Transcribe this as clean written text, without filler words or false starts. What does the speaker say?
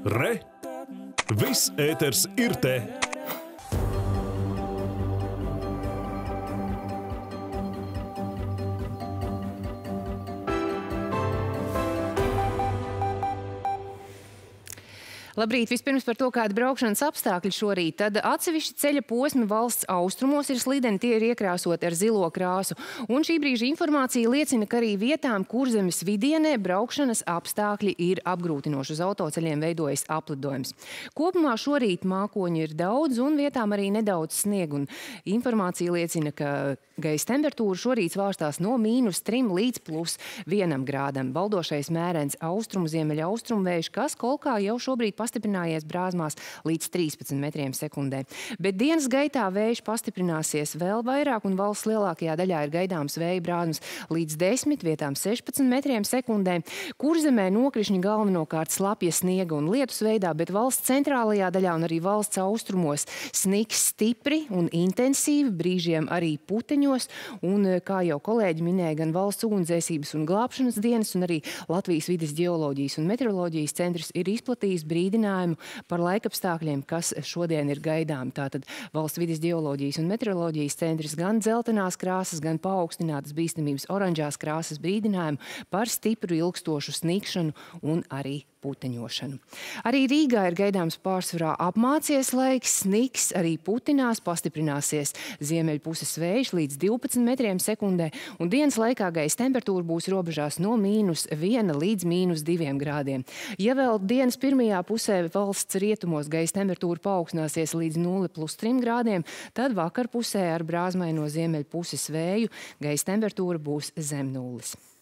Re! Viss ēters ir te! Labrīt! Vispirms par to, kādi braukšanas apstākļi šorīt. Tad atsevišķi ceļa posmi valsts austrumos ir slideni, tie ir iekrāsoti ar zilo krāsu. Un šī brīža informācija liecina, ka arī vietām Kurzemes vidienē braukšanas apstākļi ir apgrūtinoši. Uz autoceļiem veidojas aplidojums. Kopumā šorīt mākoņu ir daudz un vietām arī nedaudz sniega. Un informācija liecina, ka gaisa temperatūra šorīt svārstās no -3 līdz +1 grādam. Valdošais mērens austrumu ziemeļaustrumu vējš, kas Kolkā jau šobrīd pastiprinājies brāzmās līdz 13 metriem sekundē. Bet dienas gaitā vējš pastiprināsies vēl vairāk un valsts lielākajā daļā ir gaidāms vēja brāzmas līdz 10, vietām 16 metriem sekundē. Kurzemē nokrišņi galvenokārt slapja sniega un lietus veidā, bet valsts centrālajā daļā un arī valsts austrumos sniks stipri un intensīvi, brīžiem arī puteņos. Un, kā jau kolēģi minēja, gan Valsts ugunsdzēsības un glābšanas dienas un arī Latvijas vides ģeoloģijas un meteoroloģijas centrs ir izplatījis brīdinājumu par laikapstākļiem, kas šodien ir gaidām. Tātad Valsts vides ģeoloģijas un meteoroloģijas centrs gan dzeltenās krāsas, gan paaugstinātas bīstamības oranžās krāsas brīdinājumu par stipru ilgstošu snikšanu un arī puteņošanu. Arī Rīgā ir gaidāms pārsvarā apmācies laiks, sniks, arī putinās, pastiprināsies ziemeļpuses vējš līdz 12 metriem sekundē, un dienas laikā gaisa temperatūra būs robežās no -1 līdz -2 grādiem. Ja vēl dienas pirmajā pusē valsts rietumos gaisa temperatūra paaugstināsies līdz 0+3 grādiem, tad vakarpusē ar brāzmaino ziemeļpuses vēju gaisa temperatūra būs zem 0.